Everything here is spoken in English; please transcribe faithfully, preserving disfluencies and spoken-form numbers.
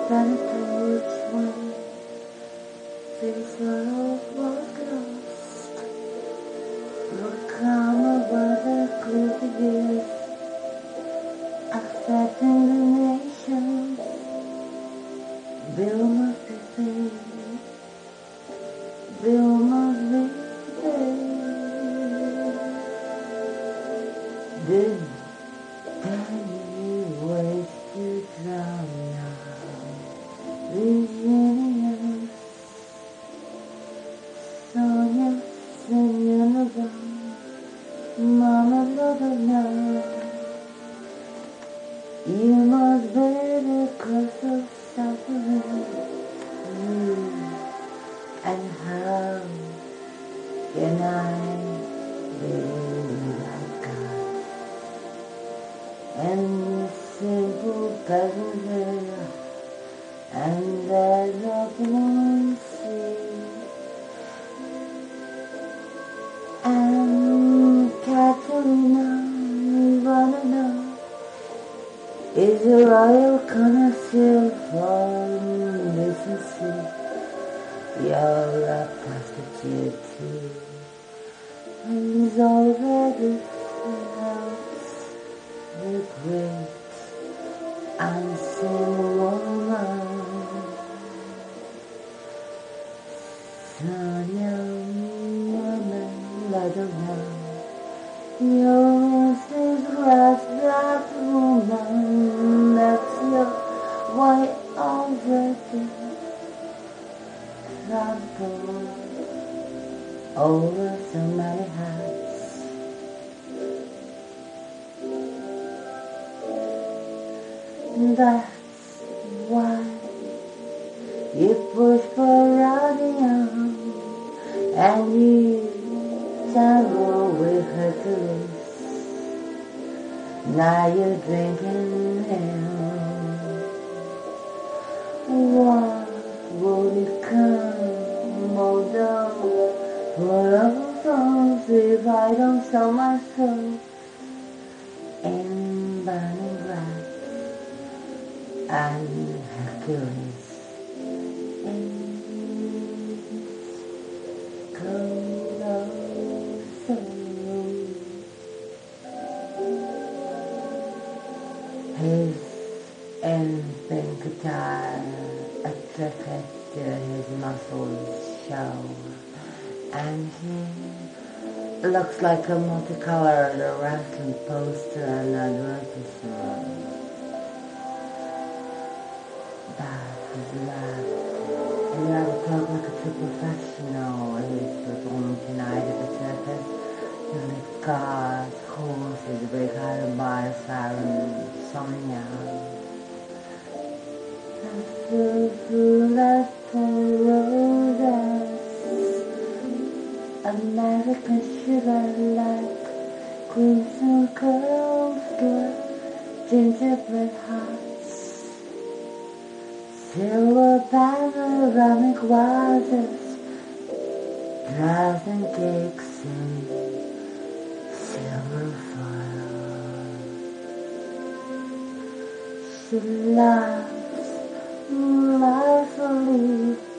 Thanatos when this world was lost, would come over the cliff years, affecting the nations. Bill must be paid, Bill must be paid. Did any ways to drown now? Virginians, Sonja Semionovna Marmeladovna, you must bear the curse of suffering. You, and how can I be like God? And simple peasant here, and there's one sea, and Katarina Ivanovna is a royal connoisseur for decency. You're a prostitute too, and he's already pronounced the great unseen woman. Sonja Marmeladovna, yours is grass that woman, that's your white already trampled over so many hearts. That's why you push for Rodion, and you tangle with Hercules. Now you're drinking him. What would it come, although for orphans, if I don't sell my soul in burning grass and Hercules is colossal. His infant attire, a trikot to his muscles show, and he looks like a multicolored wrestling poster and advertisement. But his laugh, he never talk like a true professional. He's performing tonight at the circus. He lift cars, horses, break out of bars, siren, Sonja. Like roses, American sugar like crimson curls, good gingerbread hearts, silver panoramic vases, drives and cakes in silver foil. She laughs mirthfully